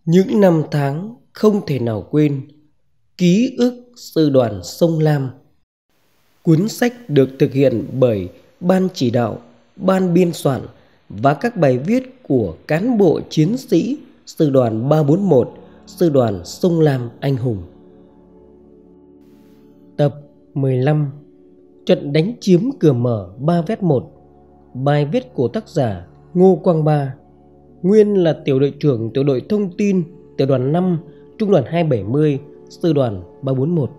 Những năm tháng không thể nào quên. Ký ức sư đoàn sông Lam. Cuốn sách được thực hiện bởi ban chỉ đạo, ban biên soạn và các bài viết của cán bộ chiến sĩ sư đoàn 341, sư đoàn sông Lam anh hùng. Tập 15. Trận đánh chiếm Cửa Mở Ba Vét 1. Bài viết của tác giả Ngô Quang Ba, nguyên là tiểu đội trưởng tiểu đội thông tin tiểu đoàn 5, trung đoàn 270, sư đoàn 341.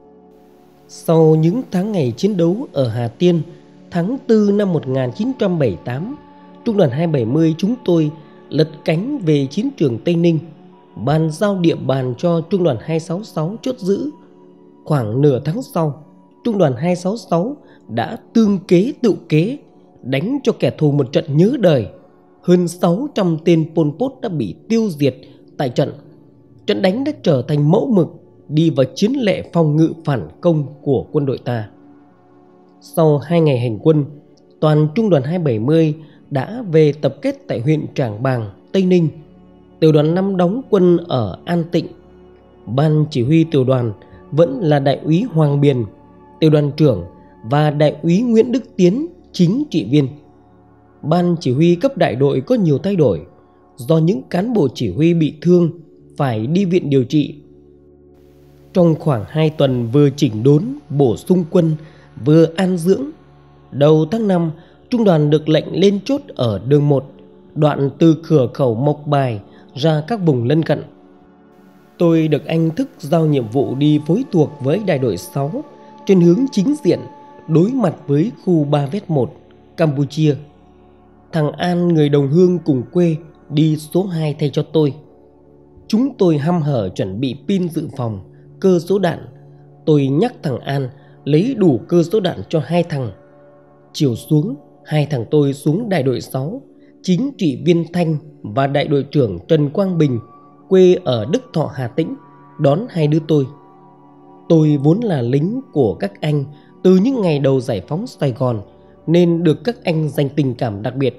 Sau những tháng ngày chiến đấu ở Hà Tiên, tháng 4 năm 1978, trung đoàn 270 chúng tôi lật cánh về chiến trường Tây Ninh, bàn giao địa bàn cho trung đoàn 266 chốt giữ. Khoảng nửa tháng sau, trung đoàn 266 đã tương kế tự kế, đánh cho kẻ thù một trận nhớ đời. Hơn 600 tên Pol Pot đã bị tiêu diệt tại trận. Trận đánh đã trở thành mẫu mực đi vào chiến lệ phòng ngự phản công của quân đội ta. Sau 2 ngày hành quân, toàn trung đoàn 270 đã về tập kết tại huyện Trảng Bàng, Tây Ninh. Tiểu đoàn 5 đóng quân ở An Tịnh. Ban chỉ huy tiểu đoàn vẫn là đại úy Hoàng Biền, tiểu đoàn trưởng, và đại úy Nguyễn Đức Tiến, chính trị viên. Ban chỉ huy cấp đại đội có nhiều thay đổi do những cán bộ chỉ huy bị thương phải đi viện điều trị. Trong khoảng 2 tuần vừa chỉnh đốn, bổ sung quân, vừa an dưỡng, đầu tháng 5, trung đoàn được lệnh lên chốt ở đường 1, đoạn từ cửa khẩu Mộc Bài ra các vùng lân cận. Tôi được anh Thức giao nhiệm vụ đi phối thuộc với đại đội 6 trên hướng chính diện đối mặt với khu Ba Vét 1, Campuchia. Thằng An, người đồng hương cùng quê, đi số 2 thay cho tôi. Chúng tôi hăm hở chuẩn bị pin dự phòng, cơ số đạn. Tôi nhắc thằng An lấy đủ cơ số đạn cho 2 thằng. Chiều xuống, 2 thằng tôi xuống đại đội 6, chính trị viên Thanh và đại đội trưởng Trần Quang Bình, quê ở Đức Thọ, Hà Tĩnh, đón 2 đứa tôi. Tôi vốn là lính của các anh từ những ngày đầu giải phóng Sài Gòn, nên được các anh dành tình cảm đặc biệt.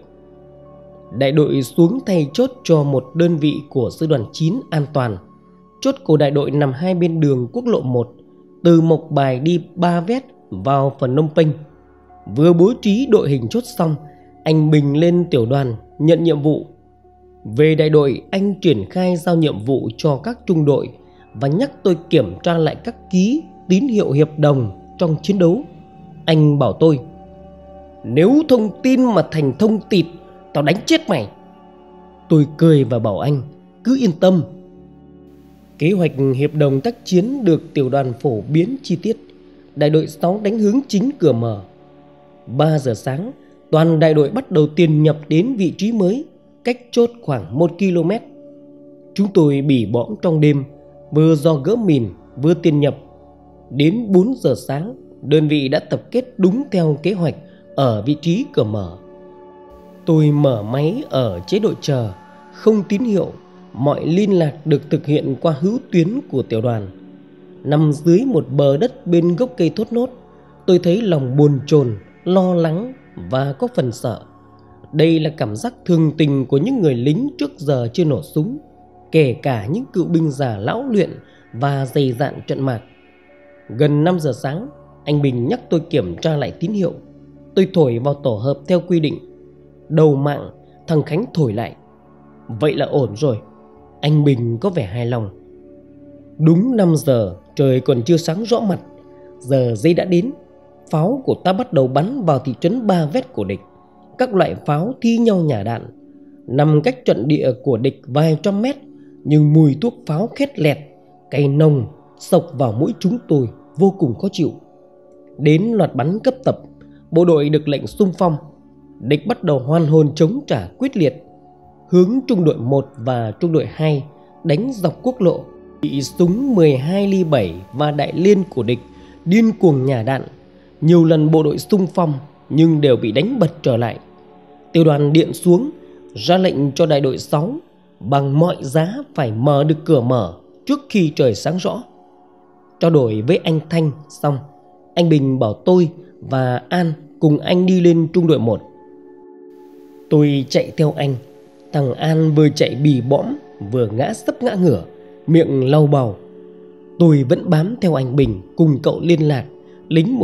Đại đội xuống thay chốt cho một đơn vị của sư đoàn 9 an toàn. Chốt của đại đội nằm hai bên đường quốc lộ 1, từ Mộc Bài đi Ba Vét vào Phnom Penh. Vừa bố trí đội hình chốt xong, anh Bình lên tiểu đoàn nhận nhiệm vụ. Về đại đội, anh triển khai giao nhiệm vụ cho các trung đội và nhắc tôi kiểm tra lại các ký tín hiệu hiệp đồng trong chiến đấu. Anh bảo tôi: "Nếu thông tin mà thành thông tịt, tao đánh chết mày." Tôi cười và bảo anh: "Cứ yên tâm." Kế hoạch hiệp đồng tác chiến được tiểu đoàn phổ biến chi tiết. Đại đội 6 đánh hướng chính Cửa Mở. 3 giờ sáng, toàn đại đội bắt đầu tiền nhập đến vị trí mới, cách chốt khoảng 1 km. Chúng tôi bỉ bõm trong đêm, vừa dò gỡ mìn vừa tiền nhập. Đến 4 giờ sáng, đơn vị đã tập kết đúng theo kế hoạch ở vị trí Cửa Mở. Tôi mở máy ở chế độ chờ, không tín hiệu. Mọi liên lạc được thực hiện qua hữu tuyến của tiểu đoàn. Nằm dưới một bờ đất bên gốc cây thốt nốt, tôi thấy lòng bồn chồn, lo lắng và có phần sợ. Đây là cảm giác thường tình của những người lính trước giờ chưa nổ súng, kể cả những cựu binh già lão luyện và dày dạn trận mạc. Gần 5 giờ sáng, anh Bình nhắc tôi kiểm tra lại tín hiệu. Tôi thổi vào tổ hợp theo quy định. Đầu mạng, thằng Khánh thổi lại: "Vậy là ổn rồi." Anh Bình có vẻ hài lòng. Đúng 5 giờ, trời còn chưa sáng rõ mặt. Giờ giây đã đến. Pháo của ta bắt đầu bắn vào thị trấn Ba Vét của địch. Các loại pháo thi nhau nhả đạn. Nằm cách trận địa của địch vài trăm mét, nhưng mùi thuốc pháo khét lẹt, cay nồng xộc vào mũi chúng tôi vô cùng khó chịu. Đến loạt bắn cấp tập, bộ đội được lệnh xung phong. Địch bắt đầu hoan hồn chống trả quyết liệt. Hướng trung đội 1 và trung đội 2 đánh dọc quốc lộ. Bị súng 12 ly 7 và đại liên của địch điên cuồng nhả đạn. Nhiều lần bộ đội xung phong nhưng đều bị đánh bật trở lại. Tiểu đoàn điện xuống, ra lệnh cho đại đội 6 bằng mọi giá phải mở được Cửa Mở trước khi trời sáng rõ. Trao đổi với anh Thanh xong, anh Bình bảo tôi và An cùng anh đi lên trung đội 1. Tôi chạy theo anh. Thằng An vừa chạy bì bõm vừa ngã sấp ngã ngửa, miệng lau bầu. Tôi vẫn bám theo anh Bình cùng cậu liên lạc, lính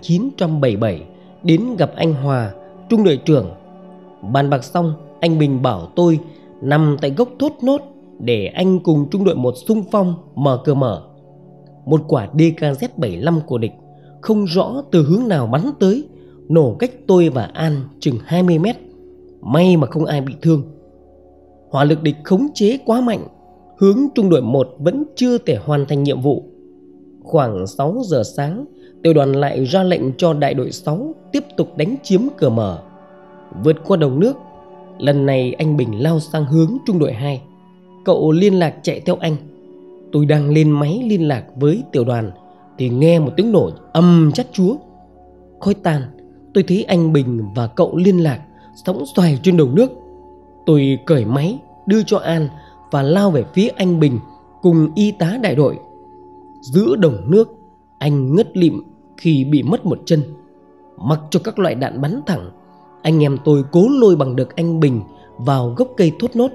1977, đến gặp anh Hòa, trung đội trưởng. Bàn bạc xong, anh Bình bảo tôi nằm tại gốc thốt nốt để anh cùng trung đội 1 xung phong mở cửa mở. Một quả DKZ-75 của địch không rõ từ hướng nào bắn tới, nổ cách tôi và An chừng 20 mét. May mà không ai bị thương. Hỏa lực địch khống chế quá mạnh, hướng trung đội 1 vẫn chưa thể hoàn thành nhiệm vụ. Khoảng 6 giờ sáng, tiểu đoàn lại ra lệnh cho đại đội 6 tiếp tục đánh chiếm cửa mở. Vượt qua đồng nước, lần này anh Bình lao sang hướng trung đội 2. Cậu liên lạc chạy theo anh. Tôi đang lên máy liên lạc với tiểu đoàn thì nghe một tiếng nổ ầm chát chúa. Khói tan, tôi thấy anh Bình và cậu liên lạc sóng xoài trên đầu nước. Tôi cởi máy đưa cho An và lao về phía anh Bình cùng y tá đại đội. Giữa đồng nước, anh ngất lịm khi bị mất một chân. Mặc cho các loại đạn bắn thẳng, anh em tôi cố lôi bằng được anh Bình vào gốc cây thốt nốt.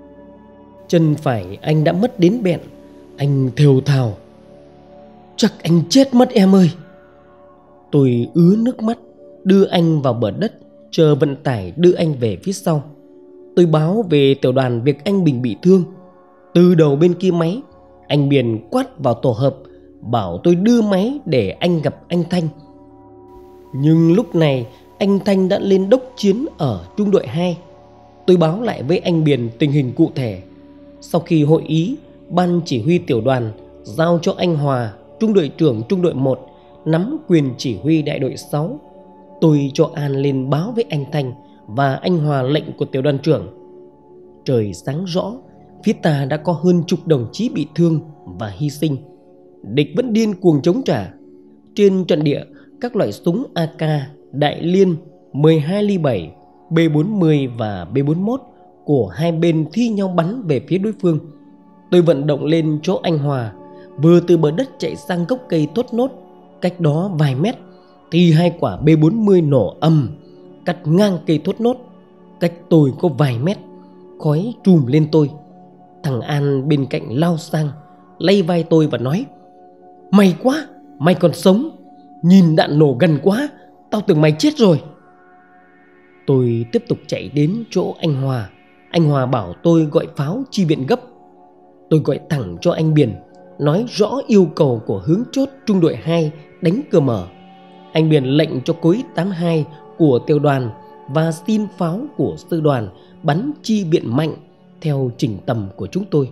Chân phải anh đã mất đến bẹn. Anh thều thào: "Chắc anh chết mất em ơi." Tôi ứa nước mắt đưa anh vào bờ đất, chờ vận tải đưa anh về phía sau. Tôi báo về tiểu đoàn việc anh Bình bị thương. Từ đầu bên kia máy, anh Biển quát vào tổ hợp, bảo tôi đưa máy để anh gặp anh Thanh. Nhưng lúc này anh Thanh đã lên đốc chiến ở trung đội 2. Tôi báo lại với anh Biển tình hình cụ thể. Sau khi hội ý, ban chỉ huy tiểu đoàn giao cho anh Hòa, trung đội trưởng trung đội 1, nắm quyền chỉ huy đại đội 6. Tôi cho An lên báo với anh Thanh và anh Hòa lệnh của tiểu đoàn trưởng. Trời sáng rõ, phía ta đã có hơn chục đồng chí bị thương và hy sinh. Địch vẫn điên cuồng chống trả. Trên trận địa, các loại súng AK, Đại Liên, 12 ly 7, B40 và B41 của hai bên thi nhau bắn về phía đối phương. Tôi vận động lên chỗ anh Hòa, vừa từ bờ đất chạy sang gốc cây thốt nốt, cách đó vài mét thì hai quả B40 nổ ầm, cắt ngang cây thốt nốt. Cách tôi có vài mét, khói trùm lên tôi. Thằng An bên cạnh lao sang, lay vai tôi và nói: "May quá, mày còn sống. Nhìn đạn nổ gần quá, tao tưởng mày chết rồi." Tôi tiếp tục chạy đến chỗ anh Hòa. Anh Hòa bảo tôi gọi pháo chi viện gấp. Tôi gọi thẳng cho anh Biển, nói rõ yêu cầu của hướng chốt trung đội 2 đánh cửa mở. Anh Biển lệnh cho cối 82 của tiểu đoàn và xin pháo của sư đoàn bắn chi viện mạnh theo chỉnh tầm của chúng tôi.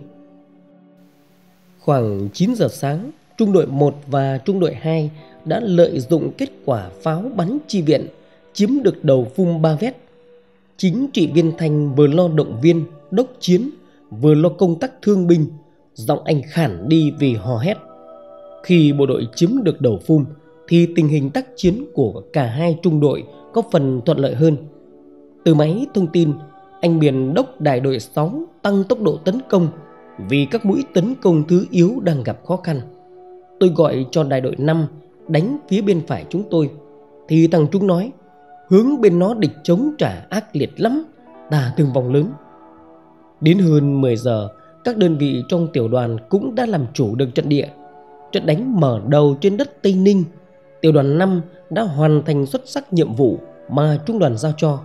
Khoảng 9 giờ sáng, trung đội 1 và trung đội 2 đã lợi dụng kết quả pháo bắn chi viện chiếm được đầu phum Ba Vét. Chính trị viên Thanh vừa lo động viên, đốc chiến, vừa lo công tác thương binh. Giọng anh khản đi vì hò hét. Khi bộ đội chiếm được đầu phum thì tình hình tác chiến của cả hai trung đội có phần thuận lợi hơn. Từ máy thông tin, anh Biển đốc đại đội 6 tăng tốc độ tấn công vì các mũi tấn công thứ yếu đang gặp khó khăn. Tôi gọi cho đại đội 5 đánh phía bên phải chúng tôi thì thằng Trung nói: "Hướng bên nó địch chống trả ác liệt lắm, ta thương vong lớn." Đến hơn 10 giờ, các đơn vị trong tiểu đoàn cũng đã làm chủ được trận địa. Trận đánh mở đầu trên đất Tây Ninh, tiểu đoàn 5 đã hoàn thành xuất sắc nhiệm vụ mà trung đoàn giao cho.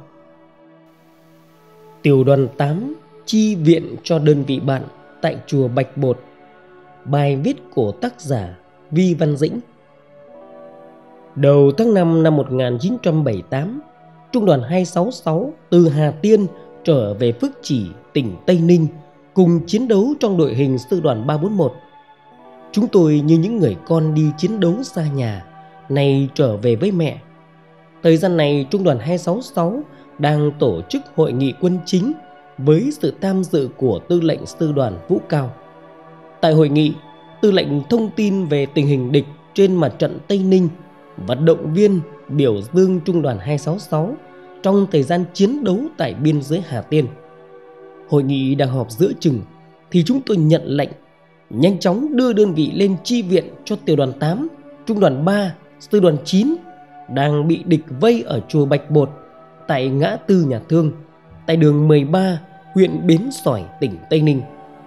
Tiểu đoàn 8 chi viện cho đơn vị bạn tại chùa Bạch Bột. Bài viết của tác giả Vi Văn Dĩnh. Đầu tháng 5 năm 1978, trung đoàn 266 từ Hà Tiên trở về Phước Chỉ, tỉnh Tây Ninh, cùng chiến đấu trong đội hình sư đoàn 341. Chúng tôi như những người con đi chiến đấu xa nhà, nay trở về với mẹ. Thời gian này, trung đoàn 266 đang tổ chức hội nghị quân chính với sự tham dự của tư lệnh sư đoàn Vũ Cao. Tại hội nghị, tư lệnh thông tin về tình hình địch trên mặt trận Tây Ninh và động viên biểu dương trung đoàn 266 trong thời gian chiến đấu tại biên giới Hà Tiên. Hội nghị đang họp giữa chừng thì chúng tôi nhận lệnh nhanh chóng đưa đơn vị lên chi viện cho tiểu đoàn 8, trung đoàn 3, sư đoàn 9 đang bị địch vây ở chùa Bạch Bột tại ngã tư Nhà Thương, tại đường 13, huyện Bến Sỏi, tỉnh Tây Ninh.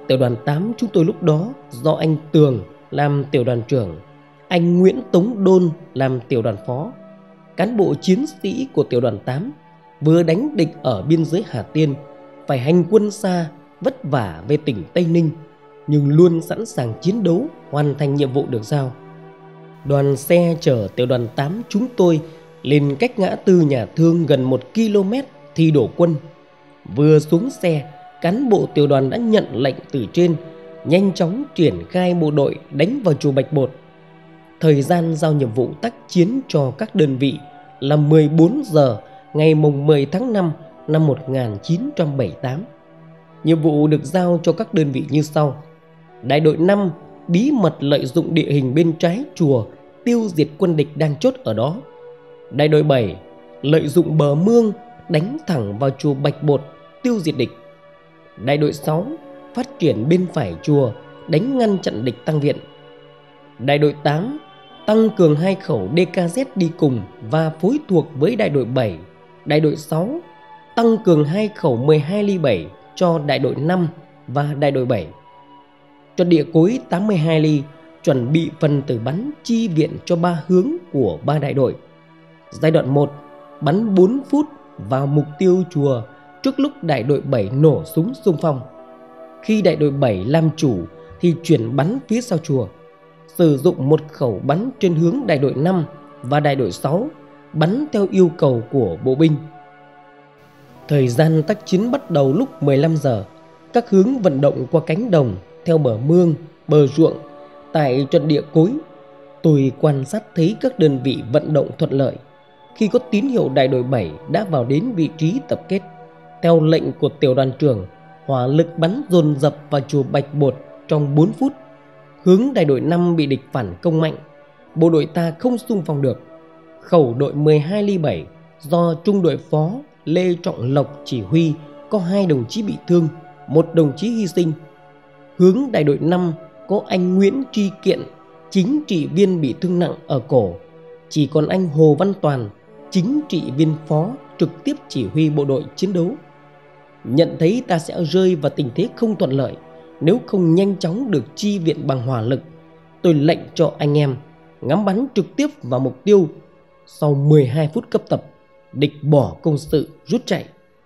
Tiểu đoàn 8 chúng tôi lúc đó do anh Tường làm tiểu đoàn trưởng, anh Nguyễn Tống Đôn làm tiểu đoàn phó. Cán bộ chiến sĩ của tiểu đoàn 8 vừa đánh địch ở biên giới Hà Tiên, phải hành quân xa, vất vả về tỉnh Tây Ninh, nhưng luôn sẵn sàng chiến đấu, hoàn thành nhiệm vụ được giao. Đoàn xe chở tiểu đoàn 8 chúng tôi lên cách ngã tư Nhà Thương gần 1 km thì đổ quân. Vừa xuống xe, cán bộ tiểu đoàn đã nhận lệnh từ trên, nhanh chóng triển khai bộ đội đánh vào chùa Bạch Bột. Thời gian giao nhiệm vụ tác chiến cho các đơn vị là 14 giờ ngày 10 tháng 5 năm 1978. Nhiệm vụ được giao cho các đơn vị như sau. Đại đội 5 bí mật lợi dụng địa hình bên trái chùa tiêu diệt quân địch đang chốt ở đó. Đại đội 7 lợi dụng bờ mương đánh thẳng vào chùa Bạch Bột tiêu diệt địch. Đại đội 6 phát triển bên phải chùa đánh ngăn chặn địch tăng viện. Đại đội 8 tăng cường 2 khẩu DKZ đi cùng và phối thuộc với đại đội 7. Đại đội 6 tăng cường 2 khẩu 12 ly 7 cho đại đội 5 và đại đội 7. Chuẩn địa cối 82 ly chuẩn bị phần tử bắn chi viện cho 3 hướng của 3 đại đội. Giai đoạn 1 bắn 4 phút vào mục tiêu chùa trước lúc đại đội 7 nổ súng xung phong. Khi đại đội 7 làm chủ thì chuyển bắn phía sau chùa, sử dụng 1 khẩu bắn trên hướng đại đội 5 và đại đội 6 bắn theo yêu cầu của bộ binh. Thời gian tác chiến bắt đầu lúc 15 giờ. Các hướng vận động qua cánh đồng, theo bờ mương, bờ ruộng. Tại trận địa cối, tôi quan sát thấy các đơn vị vận động thuận lợi. Khi có tín hiệu đại đội 7 đã vào đến vị trí tập kết, theo lệnh của tiểu đoàn trưởng, hỏa lực bắn dồn dập vào chùa Bạch Bột trong 4 phút. Hướng đại đội 5 bị địch phản công mạnh, bộ đội ta không xung phong được. Khẩu đội 12 ly 7 do trung đội phó Lê Trọng Lộc chỉ huy có 2 đồng chí bị thương, 1 đồng chí hy sinh. Hướng đại đội 5 có anh Nguyễn Tri Kiện, chính trị viên bị thương nặng ở cổ. Chỉ còn anh Hồ Văn Toàn, chính trị viên phó trực tiếp chỉ huy bộ đội chiến đấu. Nhận thấy ta sẽ rơi vào tình thế không thuận lợi nếu không nhanh chóng được chi viện bằng hỏa lực, tôi lệnh cho anh em ngắm bắn trực tiếp vào mục tiêu. Sau 12 phút cấp tập, địch bỏ công sự rút chạy.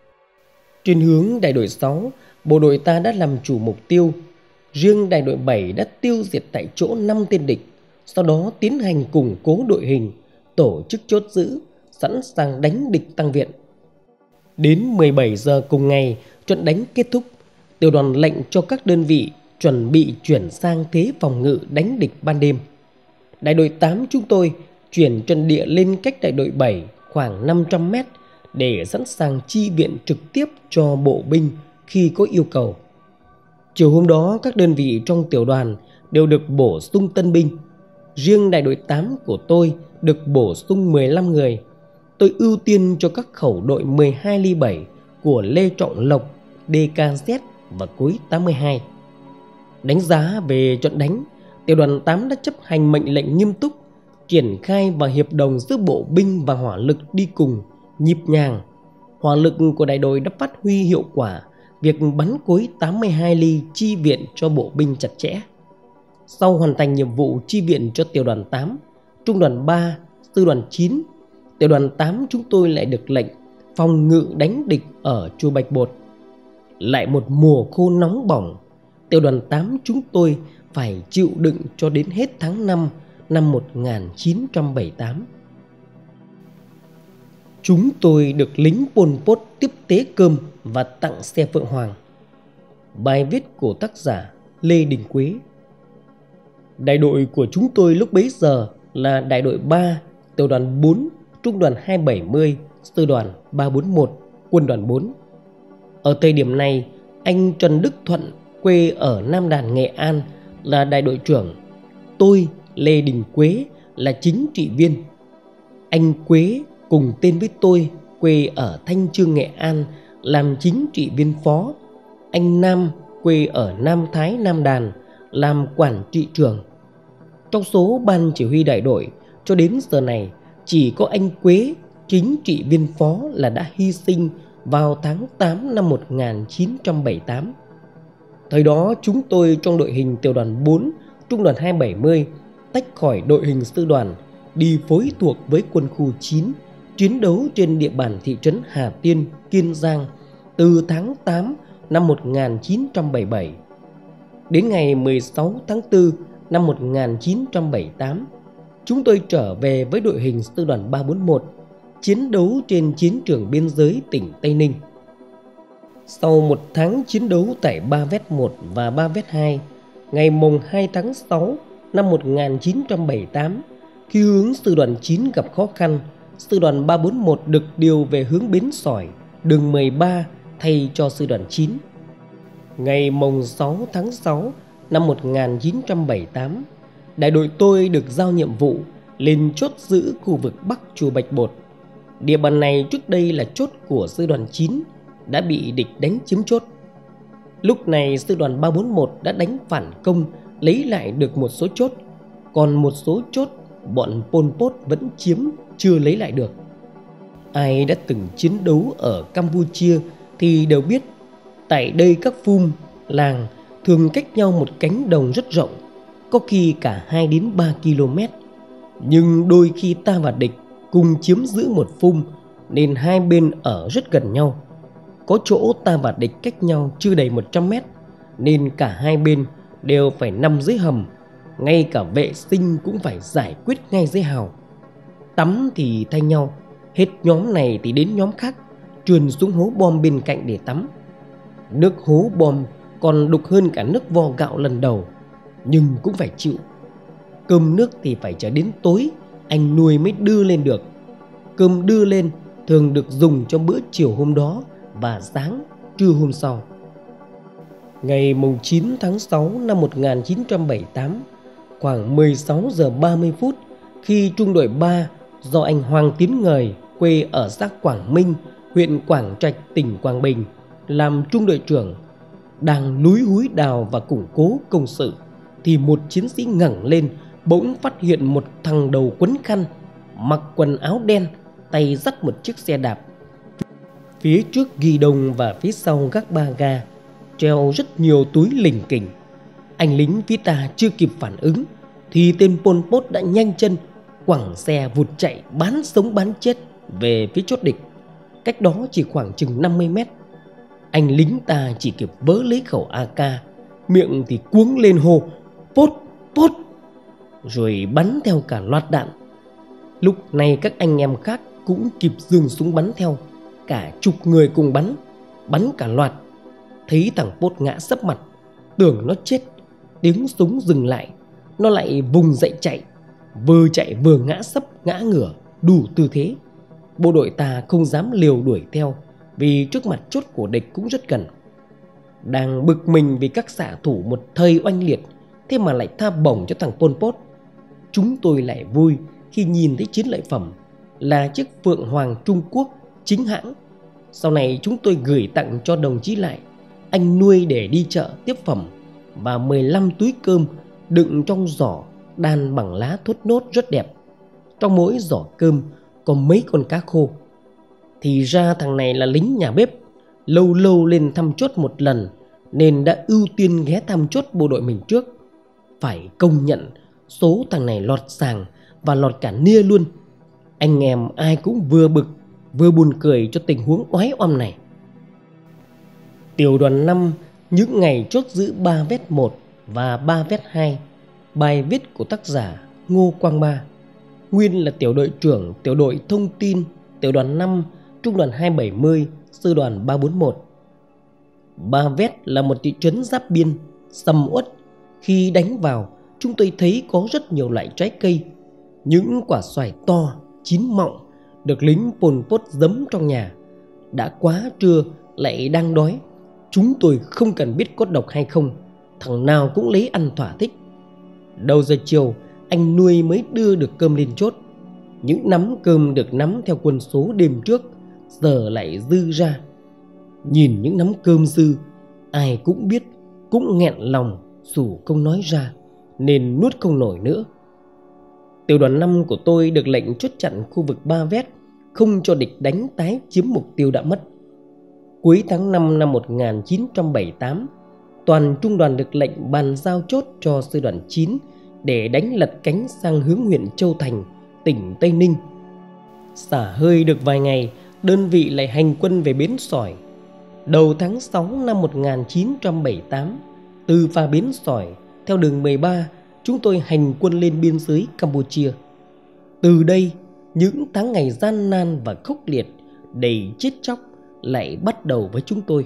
Trên hướng đại đội 6, bộ đội ta đã làm chủ mục tiêu. Riêng đại đội 7 đã tiêu diệt tại chỗ 5 tên địch, sau đó tiến hành củng cố đội hình, tổ chức chốt giữ, sẵn sàng đánh địch tăng viện. Đến 17 giờ cùng ngày, trận đánh kết thúc. Tiểu đoàn lệnh cho các đơn vị chuẩn bị chuyển sang thế phòng ngự đánh địch ban đêm. Đại đội 8 chúng tôi chuyển trận địa lên cách đại đội 7 khoảng 500 mét để sẵn sàng chi viện trực tiếp cho bộ binh khi có yêu cầu. Chiều hôm đó, các đơn vị trong tiểu đoàn đều được bổ sung tân binh. Riêng đại đội 8 của tôi được bổ sung 15 người. Tôi ưu tiên cho các khẩu đội 12 ly 7 của Lê Trọng Lộc, DKZ và cối 82. Đánh giá về trận đánh, tiểu đoàn 8 đã chấp hành mệnh lệnh nghiêm túc, triển khai và hiệp đồng giữa bộ binh và hỏa lực đi cùng, nhịp nhàng. Hỏa lực của đại đội đã phát huy hiệu quả, việc bắn cối 82 ly chi viện cho bộ binh chặt chẽ. Sau hoàn thành nhiệm vụ chi viện cho tiểu đoàn 8, trung đoàn 3, sư đoàn 9, tiểu đoàn 8 chúng tôi lại được lệnh phòng ngự đánh địch ở chùa Bạch Bột. Lại một mùa khô nóng bỏng, tiểu đoàn 8 chúng tôi phải chịu đựng cho đến hết tháng 5 năm 1978. Chúng tôi được lính Pol Pot tiếp tế cơm và tặng xe Phượng Hoàng. Bài viết của tác giả Lê Đình Quế. Đại đội của chúng tôi lúc bấy giờ là đại đội 3, tiểu đoàn 4, trung đoàn 270, sư đoàn 341, quân đoàn 4. Ở thời điểm này, anh Trần Đức Thuận, quê ở Nam Đàn, Nghệ An, là đại đội trưởng. Tôi, Lê Đình Quế, là chính trị viên. Anh Quế cùng tên với tôi, quê ở Thanh Chương, Nghệ An, làm chính trị viên phó. Anh Nam, quê ở Nam Thái, Nam Đàn, làm quản trị trưởng. Trong số ban chỉ huy đại đội, cho đến giờ này, chỉ có anh Quế, chính trị viên phó, là đã hy sinh vào tháng 8 năm 1978. Thời đó chúng tôi trong đội hình tiểu đoàn 4, trung đoàn 270 tách khỏi đội hình sư đoàn, đi phối thuộc với quân khu 9, chiến đấu trên địa bàn thị trấn Hà Tiên, Kiên Giang từ tháng 8 năm 1977. Đến ngày 16 tháng 4 năm 1978, chúng tôi trở về với đội hình sư đoàn 341, chiến đấu trên chiến trường biên giới tỉnh Tây Ninh. Sau một tháng chiến đấu tại Ba Vét 1 và Ba Vét 2, ngày mùng 2 tháng 6 năm 1978, khi hướng sư đoàn 9 gặp khó khăn, sư đoàn 341 được điều về hướng Bến Sỏi, đường 13 thay cho sư đoàn 9. Ngày mùng 6 tháng 6 năm 1978, đại đội tôi được giao nhiệm vụ lên chốt giữ khu vực Bắc Chùa Bạch Bột. Địa bàn này trước đây là chốt của sư đoàn 9, đã bị địch đánh chiếm chốt. Lúc này sư đoàn 341 đã đánh phản công, lấy lại được một số chốt, còn một số chốt bọn Pol Pot vẫn chiếm, chưa lấy lại được. Ai đã từng chiến đấu ở Campuchia thì đều biết, tại đây các phum, làng thường cách nhau một cánh đồng rất rộng, có khi cả 2 đến 3 km. Nhưng đôi khi ta và địch cùng chiếm giữ một phum, nên hai bên ở rất gần nhau. Có chỗ ta và địch cách nhau chưa đầy 100 mét, nên cả hai bên đều phải nằm dưới hầm. Ngay cả vệ sinh cũng phải giải quyết ngay dưới hào. Tắm thì thay nhau, hết nhóm này thì đến nhóm khác, trườn xuống hố bom bên cạnh để tắm. Nước hố bom còn đục hơn cả nước vo gạo lần đầu, nhưng cũng phải chịu. Cơm nước thì phải chờ đến tối anh nuôi mới đưa lên được. Cơm đưa lên thường được dùng cho bữa chiều hôm đó và sáng trưa hôm sau. Ngày 9 tháng 6 năm 1978, khoảng 16 giờ 30 phút, khi trung đội 3 do anh Hoàng Tiến Ngời, quê ở xã Quảng Minh, huyện Quảng Trạch, tỉnh Quảng Bình, làm trung đội trưởng, đang lúi húi đào và củng cố công sự, thì một chiến sĩ ngẩng lên, bỗng phát hiện một thằng đầu quấn khăn, mặc quần áo đen, tay dắt một chiếc xe đạp. Phía trước ghi đông và phía sau gác ba ga treo rất nhiều túi lỉnh kỉnh. Anh lính phía ta chưa kịp phản ứng thì tên Pol Pot đã nhanh chân quẳng xe vụt chạy bán sống bán chết về phía chốt địch, cách đó chỉ khoảng chừng 50 mét. Anh lính ta chỉ kịp vớ lấy khẩu AK, miệng thì cuống lên hô Pot, Pot, rồi bắn theo cả loạt đạn. Lúc này các anh em khác cũng kịp giương súng bắn theo, cả chục người cùng bắn cả loạt. Thấy thằng Pot ngã sấp mặt, tưởng nó chết, tiếng súng dừng lại, nó lại vùng dậy chạy, vừa chạy vừa ngã sấp ngã ngửa, đủ tư thế. Bộ đội ta không dám liều đuổi theo, vì trước mặt chốt của địch cũng rất gần. Đang bực mình vì các xạ thủ một thời oanh liệt, thế mà lại tha bổng cho thằng Pol Pot. Chúng tôi lại vui khi nhìn thấy chiến lợi phẩm là chiếc Phượng Hoàng Trung Quốc chính hãng. Sau này chúng tôi gửi tặng cho đồng chí Lại, anh nuôi để đi chợ tiếp phẩm, và 15 túi cơm đựng trong giỏ đan bằng lá thốt nốt rất đẹp. Trong mỗi giỏ cơm có mấy con cá khô. Thì ra thằng này là lính nhà bếp, lâu lâu lên thăm chốt một lần, nên đã ưu tiên ghé thăm chốt bộ đội mình trước. Phải công nhận số thằng này lọt sàng và lọt cả nia luôn. Anh em ai cũng vừa bực vừa buồn cười cho tình huống oái oăm này. Tiểu đoàn 5 những ngày chốt giữ Ba Vét 1 và Ba Vét 2. Bài viết của tác giả Ngô Quang Ba, nguyên là tiểu đội trưởng tiểu đội thông tin tiểu đoàn 5, trung đoàn 270, sư đoàn 341. Ba Vét là một thị trấn giáp biên, sầm uất. Khi đánh vào, chúng tôi thấy có rất nhiều loại trái cây. Những quả xoài to, chín mọng, được lính Pol Pot giấm trong nhà. Đã quá trưa lại đang đói. Chúng tôi không cần biết có độc hay không, thằng nào cũng lấy ăn thỏa thích. Đầu giờ chiều, anh nuôi mới đưa được cơm lên chốt. Những nắm cơm được nắm theo quân số đêm trước giờ lại dư ra. Nhìn những nắm cơm dư, ai cũng biết, cũng nghẹn lòng dù không nói ra, nên nuốt không nổi nữa. Tiểu đoàn 5 của tôi được lệnh chốt chặn khu vực Ba Vét, không cho địch đánh tái chiếm mục tiêu đã mất. Cuối tháng 5 năm 1978, toàn trung đoàn được lệnh bàn giao chốt cho sư đoàn 9 để đánh lật cánh sang hướng huyện Châu Thành, tỉnh Tây Ninh. Xả hơi được vài ngày, đơn vị lại hành quân về Bến Sỏi. Đầu tháng 6 năm 1978, từ phà Bến Sỏi theo đường 13, chúng tôi hành quân lên biên giới Campuchia. Từ đây, những tháng ngày gian nan và khốc liệt, đầy chết chóc lại bắt đầu với chúng tôi.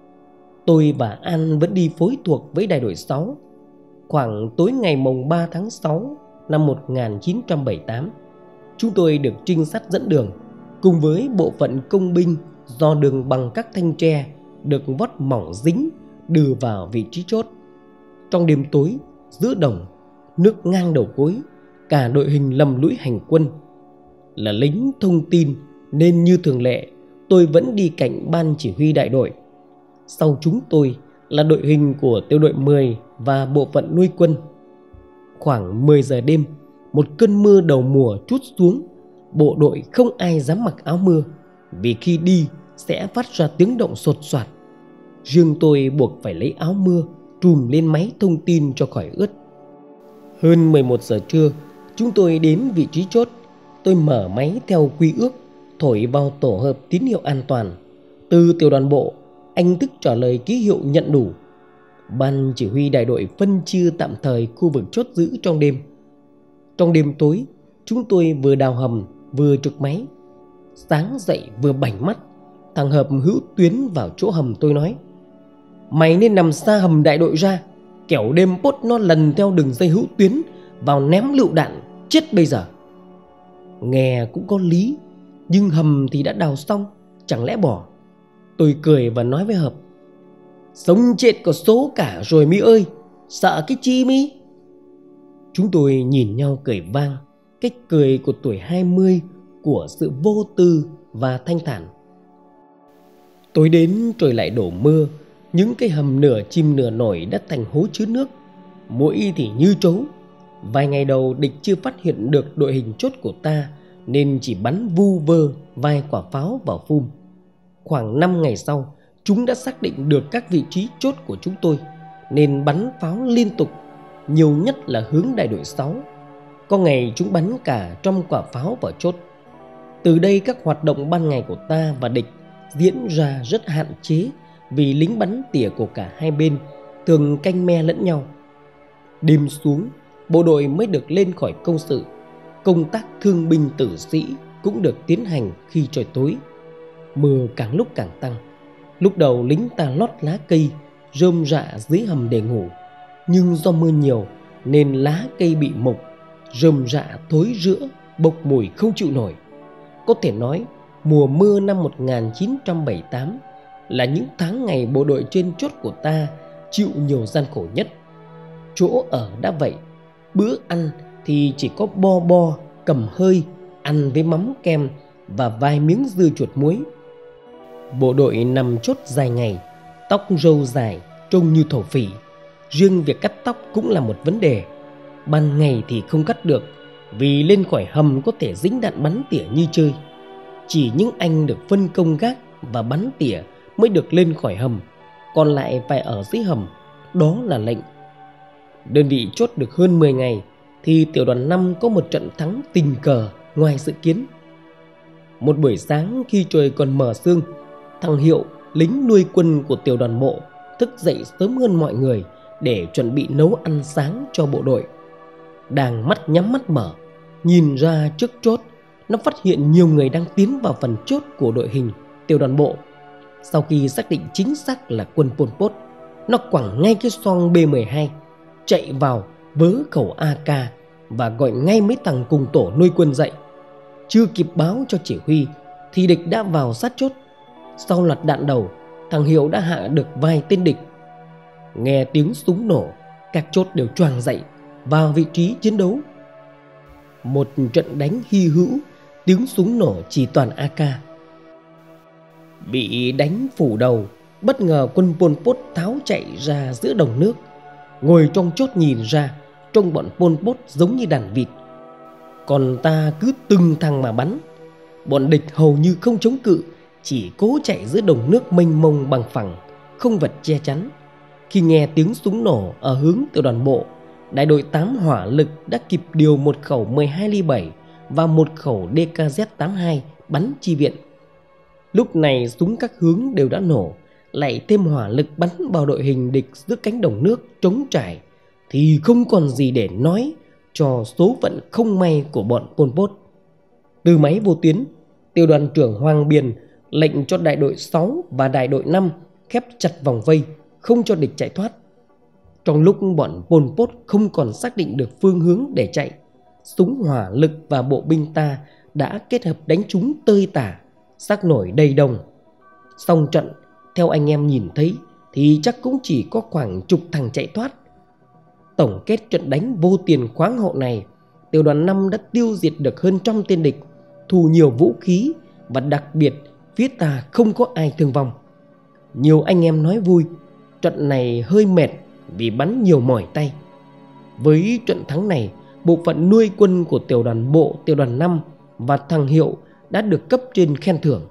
Tôi và An vẫn đi phối thuộc với đại đội 6. Khoảng tối ngày mùng 3 tháng 6 năm 1978, chúng tôi được trinh sát dẫn đường cùng với bộ phận công binh do đường bằng các thanh tre được vót mỏng dính đưa vào vị trí chốt. Trong đêm tối, giữa đồng, nước ngang đầu gối, cả đội hình lầm lũi hành quân. Là lính thông tin nên như thường lệ, tôi vẫn đi cạnh ban chỉ huy đại đội. Sau chúng tôi là đội hình của tiểu đội 10 và bộ phận nuôi quân. Khoảng 10 giờ đêm, một cơn mưa đầu mùa trút xuống. Bộ đội không ai dám mặc áo mưa, vì khi đi sẽ phát ra tiếng động sột soạt. Riêng tôi buộc phải lấy áo mưa trùm lên máy thông tin cho khỏi ướt. Hơn 11 giờ trưa, chúng tôi đến vị trí chốt. Tôi mở máy theo quy ước, thổi vào tổ hợp tín hiệu an toàn. Từ tiểu đoàn bộ, anh Thức trả lời ký hiệu nhận đủ. Ban chỉ huy đại đội phân chia tạm thời khu vực chốt giữ trong đêm. Trong đêm tối, chúng tôi vừa đào hầm vừa trực máy. Sáng dậy vừa bảnh mắt, thằng Hợp Hữu Tuyến vào chỗ hầm tôi nói: "Mày nên nằm xa hầm đại đội ra, kẻo đêm pốt nó lần theo đường dây Hữu Tuyến vào ném lựu đạn, chết bây giờ." Nghe cũng có lý, nhưng hầm thì đã đào xong, chẳng lẽ bỏ. Tôi cười và nói với Hợp: "Sống chết có số cả rồi mi ơi, sợ cái chi mi?" Chúng tôi nhìn nhau cười vang, cách cười của tuổi 20, của sự vô tư và thanh thản. Tối đến trời lại đổ mưa, những cái hầm nửa chìm nửa nổi đã thành hố chứa nước. Mũi thì như trấu. Vài ngày đầu địch chưa phát hiện được đội hình chốt của ta, nên chỉ bắn vu vơ vài quả pháo vào phum. Khoảng 5 ngày sau, chúng đã xác định được các vị trí chốt của chúng tôi, nên bắn pháo liên tục, nhiều nhất là hướng đại đội 6. Có ngày chúng bắn cả 100 quả pháo vào chốt. Từ đây các hoạt động ban ngày của ta và địch diễn ra rất hạn chế, vì lính bắn tỉa của cả hai bên thường canh me lẫn nhau. Đêm xuống, bộ đội mới được lên khỏi công sự. Công tác thương binh tử sĩ cũng được tiến hành khi trời tối. Mưa càng lúc càng tăng. Lúc đầu lính ta lót lá cây rơm rạ dưới hầm để ngủ, nhưng do mưa nhiều nên lá cây bị mục, rơm rạ thối rữa, bốc mùi không chịu nổi. Có thể nói mùa mưa năm 1978 là những tháng ngày bộ đội trên chốt của ta chịu nhiều gian khổ nhất. Chỗ ở đã vậy, bữa ăn thì chỉ có bo bo, cầm hơi, ăn với mắm kem và vài miếng dưa chuột muối. Bộ đội nằm chốt dài ngày, tóc râu dài, trông như thổ phỉ. Riêng việc cắt tóc cũng là một vấn đề. Ban ngày thì không cắt được, vì lên khỏi hầm có thể dính đạn bắn tỉa như chơi. Chỉ những anh được phân công gác và bắn tỉa mới được lên khỏi hầm, còn lại phải ở dưới hầm. Đó là lệnh. Đơn vị chốt được hơn 10 ngày thì tiểu đoàn 5 có một trận thắng tình cờ ngoài dự kiến. Một buổi sáng khi trời còn mờ sương, thằng Hiệu, lính nuôi quân của tiểu đoàn bộ, thức dậy sớm hơn mọi người để chuẩn bị nấu ăn sáng cho bộ đội. Đang mắt nhắm mắt mở, nhìn ra trước chốt, nó phát hiện nhiều người đang tiến vào phần chốt của đội hình tiểu đoàn bộ. Sau khi xác định chính xác là quân Pol Pot, nó quẳng ngay cái xoong B-12, chạy vào vớ khẩu AK và gọi ngay mấy thằng cùng tổ nuôi quân dậy. Chưa kịp báo cho chỉ huy thì địch đã vào sát chốt. Sau loạt đạn đầu, thằng Hiệu đã hạ được vài tên địch. Nghe tiếng súng nổ, các chốt đều choàng dậy vào vị trí chiến đấu. Một trận đánh hy hữu, tiếng súng nổ chỉ toàn AK. Bị đánh phủ đầu, bất ngờ quân Pol Pot tháo chạy ra giữa đồng nước. Ngồi trong chốt nhìn ra, trông bọn Pol Pot giống như đàn vịt. Còn ta cứ từng thằng mà bắn. Bọn địch hầu như không chống cự, chỉ cố chạy giữa đồng nước mênh mông bằng phẳng, không vật che chắn. Khi nghe tiếng súng nổ ở hướng tiểu đoàn bộ, đại đội 8 hỏa lực đã kịp điều một khẩu 12 ly 7 và một khẩu DKZ-82 bắn chi viện. Lúc này súng các hướng đều đã nổ, lại thêm hỏa lực bắn vào đội hình địch giữa cánh đồng nước trống trải, thì không còn gì để nói cho số phận không may của bọn Pol Pot. Từ máy vô tuyến, tiểu đoàn trưởng Hoàng Biền lệnh cho đại đội 6 và đại đội 5 khép chặt vòng vây, không cho địch chạy thoát. Trong lúc bọn Pol Pot không còn xác định được phương hướng để chạy, súng hỏa lực và bộ binh ta đã kết hợp đánh chúng tơi tả, xác nổi đầy đồng. Xong trận, theo anh em nhìn thấy thì chắc cũng chỉ có khoảng chục thằng chạy thoát. Tổng kết trận đánh vô tiền khoáng hậu này, tiểu đoàn 5 đã tiêu diệt được hơn 100 tên địch, thu nhiều vũ khí, và đặc biệt phía ta không có ai thương vong. Nhiều anh em nói vui, trận này hơi mệt vì bắn nhiều mỏi tay. Với trận thắng này, bộ phận nuôi quân của tiểu đoàn bộ, tiểu đoàn 5 và thằng Hiệu đã được cấp trên khen thưởng.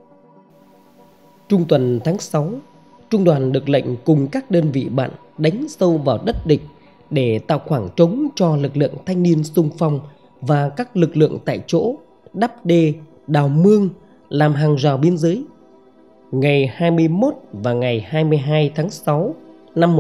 Trung tuần tháng 6, trung đoàn được lệnh cùng các đơn vị bạn đánh sâu vào đất địch để tạo khoảng trống cho lực lượng thanh niên xung phong và các lực lượng tại chỗ đắp đê, đào mương, làm hàng rào biên giới. Ngày 21 và ngày 22 tháng 6 năm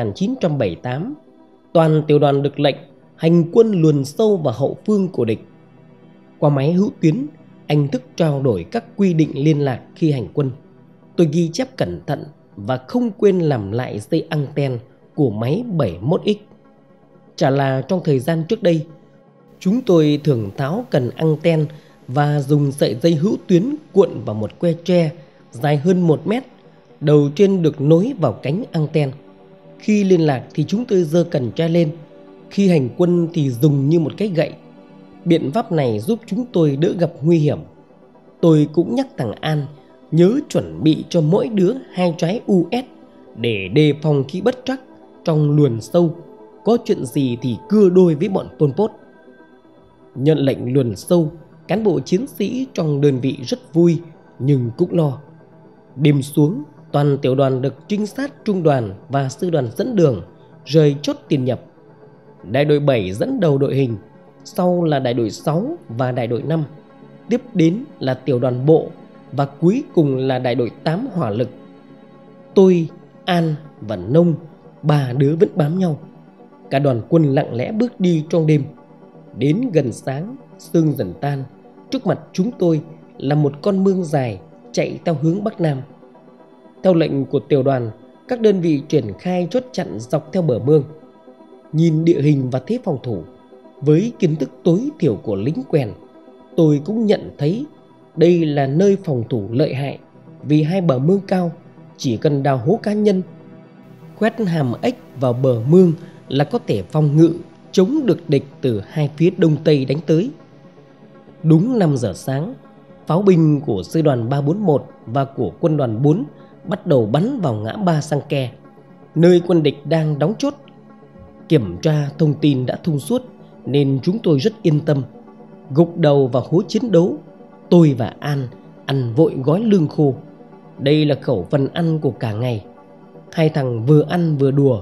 1978, toàn tiểu đoàn được lệnh hành quân luồn sâu vào hậu phương của địch. Qua máy hữu tuyến, anh Thức trao đổi các quy định liên lạc khi hành quân. Tôi ghi chép cẩn thận và không quên làm lại dây anten của máy 71X. Chả là trong thời gian trước đây, chúng tôi thường tháo cần anten và dùng sợi dây hữu tuyến cuộn vào một que tre dài hơn 1 mét, đầu trên được nối vào cánh anten. Khi liên lạc thì chúng tôi giơ cần tre lên, khi hành quân thì dùng như một cái gậy. Biện pháp này giúp chúng tôi đỡ gặp nguy hiểm. Tôi cũng nhắc thằng An nhớ chuẩn bị cho mỗi đứa 2 trái US để đề phòng khi bất trắc trong luồn sâu, có chuyện gì thì cưa đôi với bọn Pol Pot. Nhận lệnh luồn sâu, cán bộ chiến sĩ trong đơn vị rất vui nhưng cũng lo. Đêm xuống, toàn tiểu đoàn được trinh sát trung đoàn và sư đoàn dẫn đường rời chốt tiền nhập. Đại đội 7 dẫn đầu đội hình, sau là đại đội 6 và đại đội 5, tiếp đến là tiểu đoàn bộ và cuối cùng là đại đội 8 hỏa lực. Tôi, An và Nông, 3 đứa vẫn bám nhau. Cả đoàn quân lặng lẽ bước đi trong đêm. Đến gần sáng, sương dần tan. Trước mặt chúng tôi là một con mương dài chạy theo hướng Bắc Nam. Theo lệnh của tiểu đoàn, các đơn vị triển khai chốt chặn dọc theo bờ mương. Nhìn địa hình và thế phòng thủ, với kiến thức tối thiểu của lính quèn, tôi cũng nhận thấy đây là nơi phòng thủ lợi hại, vì hai bờ mương cao, chỉ cần đào hố cá nhân, quét hàm ếch vào bờ mương là có thể phòng ngự chống được địch từ hai phía đông tây đánh tới. Đúng 5 giờ sáng, pháo binh của sư đoàn 341 và của quân đoàn 4 bắt đầu bắn vào ngã ba Sang Ke, nơi quân địch đang đóng chốt. Kiểm tra thông tin đã thông suốt nên chúng tôi rất yên tâm. Gục đầu vào hố chiến đấu, tôi và An ăn vội gói lương khô. Đây là khẩu phần ăn của cả ngày. Hai thằng vừa ăn vừa đùa.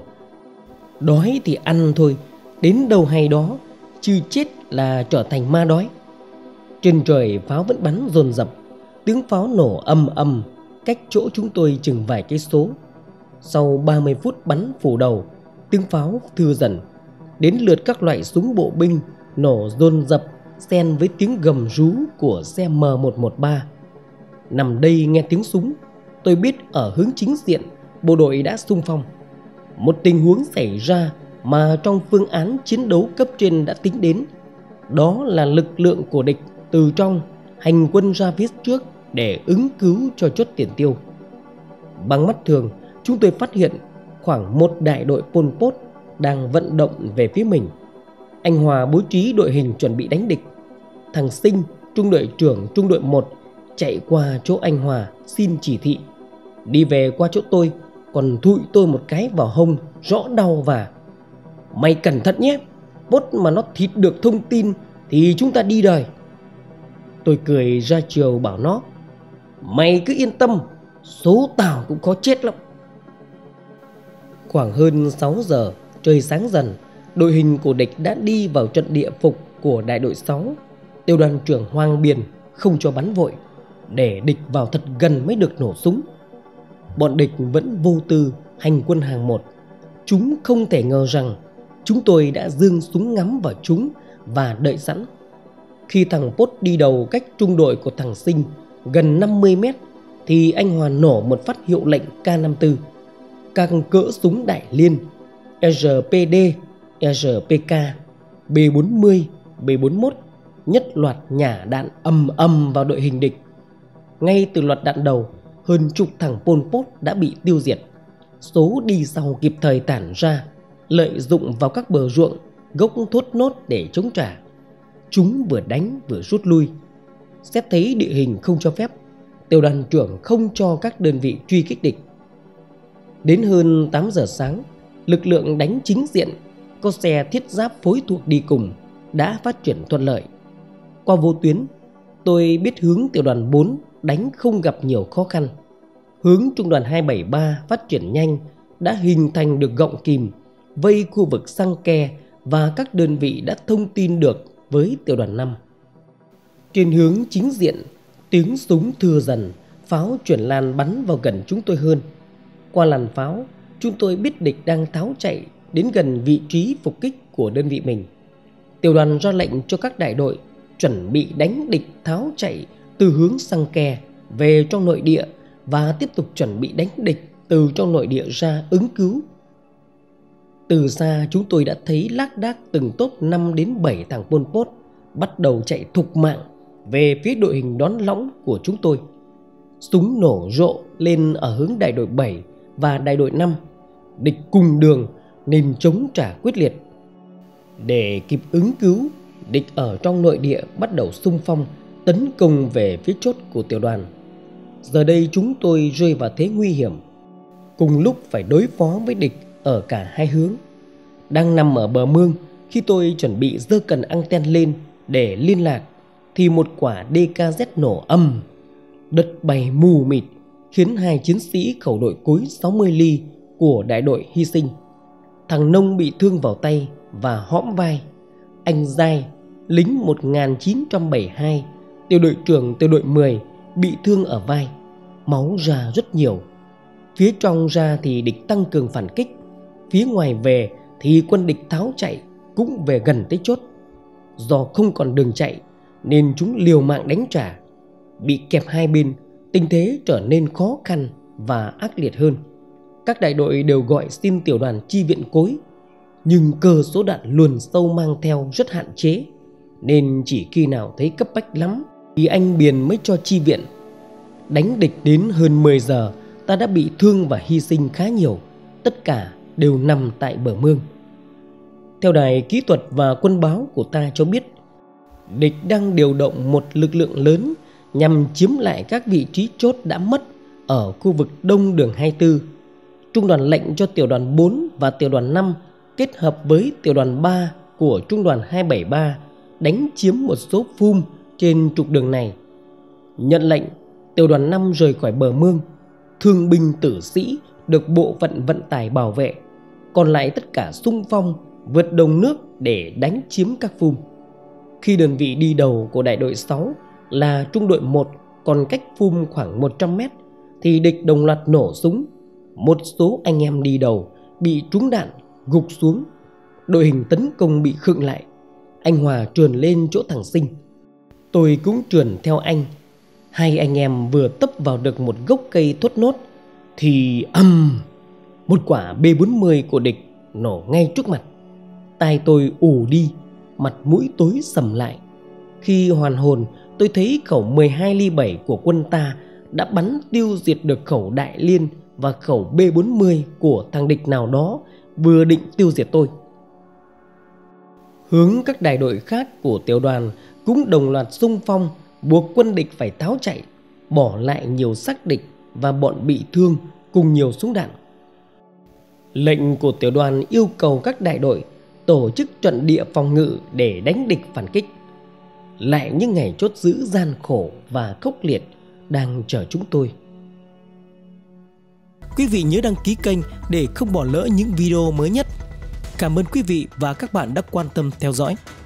Đói thì ăn thôi, đến đâu hay đó, chứ chết là trở thành ma đói. Trên trời pháo vẫn bắn dồn dập, tiếng pháo nổ ầm ầm cách chỗ chúng tôi chừng vài cây số. Sau 30 phút bắn phủ đầu, tiếng pháo thưa dần. Đến lượt các loại súng bộ binh nổ dồn dập, xen với tiếng gầm rú của xe M113. Nằm đây nghe tiếng súng, tôi biết ở hướng chính diện bộ đội đã xung phong. Một tình huống xảy ra mà trong phương án chiến đấu cấp trên đã tính đến, đó là lực lượng của địch từ trong hành quân ra phía trước để ứng cứu cho chốt tiền tiêu. Bằng mắt thường, chúng tôi phát hiện khoảng một đại đội Pol Pot đang vận động về phía mình. Anh Hòa bố trí đội hình chuẩn bị đánh địch. Thằng Sinh, trung đội trưởng trung đội 1, chạy qua chỗ anh Hòa xin chỉ thị. Đi về qua chỗ tôi, còn thụi tôi một cái vào hông rõ đau và: "Mày cẩn thận nhé, bốt mà nó thịt được thông tin thì chúng ta đi đời." Tôi cười ra chiều bảo nó: "Mày cứ yên tâm, số tao cũng khó chết lắm." khoảng hơn 6 giờ, trời sáng dần, đội hình của địch đã đi vào trận địa phục của đại đội 6. Tiểu đoàn trưởng Hoàng Biền không cho bắn vội, để địch vào thật gần mới được nổ súng. Bọn địch vẫn vô tư hành quân hàng một. Chúng không thể ngờ rằng chúng tôi đã giương súng ngắm vào chúng và đợi sẵn. Khi thằng Pốt đi đầu cách trung đội của thằng Sinh gần 50 mét thì anh Hòa nổ một phát hiệu lệnh K54. Các cỡ súng đại liên RPD, RPK, B40, B41 nhất loạt nhả đạn ầm ầm vào đội hình địch. Ngay từ loạt đạn đầu, hơn chục thằng Pol Pot đã bị tiêu diệt. Số đi sau kịp thời tản ra, lợi dụng vào các bờ ruộng, gốc thốt nốt để chống trả. Chúng vừa đánh vừa rút lui. Xét thấy địa hình không cho phép, tiểu đoàn trưởng không cho các đơn vị truy kích địch. Đến hơn 8 giờ sáng, lực lượng đánh chính diện, có xe thiết giáp phối thuộc đi cùng, đã phát triển thuận lợi. Qua vô tuyến, tôi biết hướng tiểu đoàn 4 đánh không gặp nhiều khó khăn. Hướng trung đoàn 273 phát triển nhanh, đã hình thành được gọng kìm, vây khu vực Xăng Ke và các đơn vị đã thông tin được với tiểu đoàn 5. Trên hướng chính diện, tiếng súng thưa dần, pháo chuyển lan bắn vào gần chúng tôi hơn. Qua làn pháo, chúng tôi biết địch đang tháo chạy đến gần vị trí phục kích của đơn vị mình. Tiểu đoàn ra lệnh cho các đại đội chuẩn bị đánh địch tháo chạy từ hướng Xăng Ke về trong nội địa và tiếp tục chuẩn bị đánh địch từ trong nội địa ra ứng cứu. Từ xa chúng tôi đã thấy lác đác từng tốp 5 đến 7 thằng Pol Pot bắt đầu chạy thục mạng về phía đội hình đón lõng của chúng tôi. Súng nổ rộ lên ở hướng đại đội 7 và đại đội 5. Địch cùng đường nên chống trả quyết liệt. Để kịp ứng cứu, địch ở trong nội địa bắt đầu xung phong tấn công về phía chốt của tiểu đoàn. Giờ đây chúng tôi rơi vào thế nguy hiểm, cùng lúc phải đối phó với địch ở cả hai hướng. Đang nằm ở bờ mương, khi tôi chuẩn bị giơ cần anten lên để liên lạc thì một quả DKZ nổ ầm, đất bay mù mịt, khiến 2 chiến sĩ khẩu đội cối 60 ly của đại đội hy sinh. Thằng Nông bị thương vào tay và hõm vai. Anh Giai, lính 1972, tiểu đội trưởng tiểu đội 10, bị thương ở vai, máu ra rất nhiều. Phía trong ra thì địch tăng cường phản kích, phía ngoài về thì quân địch tháo chạy cũng về gần tới chốt. Do không còn đường chạy nên chúng liều mạng đánh trả. Bị kẹp hai bên, tình thế trở nên khó khăn và ác liệt hơn. Các đại đội đều gọi xin tiểu đoàn chi viện cối, nhưng cơ số đạn luồn sâu mang theo rất hạn chế, nên chỉ khi nào thấy cấp bách lắm thì anh Biền mới cho chi viện. Đánh địch đến hơn 10 giờ, ta đã bị thương và hy sinh khá nhiều, tất cả đều nằm tại bờ mương. Theo đài kỹ thuật và quân báo của ta cho biết, địch đang điều động một lực lượng lớn nhằm chiếm lại các vị trí chốt đã mất ở khu vực đông đường 24. Trung đoàn lệnh cho tiểu đoàn 4 và tiểu đoàn 5 kết hợp với tiểu đoàn 3 của trung đoàn 273 đánh chiếm một số phum trên trục đường này. Nhận lệnh, tiểu đoàn 5 rời khỏi bờ mương, thương binh tử sĩ được bộ phận vận tải bảo vệ, còn lại tất cả xung phong vượt đồng nước để đánh chiếm các phum. Khi đơn vị đi đầu của đại đội 6 là trung đội 1 còn cách phum khoảng 100 mét thì địch đồng loạt nổ súng. Một số anh em đi đầu bị trúng đạn gục xuống. Đội hình tấn công bị khựng lại. Anh Hòa trườn lên chỗ thằng Sinh, tôi cũng trườn theo anh. Hai anh em vừa tấp vào được một gốc cây thốt nốt thì một quả B40 của địch nổ ngay trước mặt. Tai tôi ù đi, mặt mũi tối sầm lại. Khi hoàn hồn, tôi thấy khẩu 12 ly 7 của quân ta đã bắn tiêu diệt được khẩu đại liên và khẩu B40 của thằng địch nào đó vừa định tiêu diệt tôi. Hướng các đại đội khác của tiểu đoàn cũng đồng loạt xung phong, buộc quân địch phải tháo chạy, bỏ lại nhiều xác địch và bọn bị thương cùng nhiều súng đạn. Lệnh của tiểu đoàn yêu cầu các đại đội tổ chức trận địa phòng ngự để đánh địch phản kích. Lại những ngày chốt giữ gian khổ và khốc liệt đang chờ chúng tôi. Quý vị nhớ đăng ký kênh để không bỏ lỡ những video mới nhất. Cảm ơn quý vị và các bạn đã quan tâm theo dõi.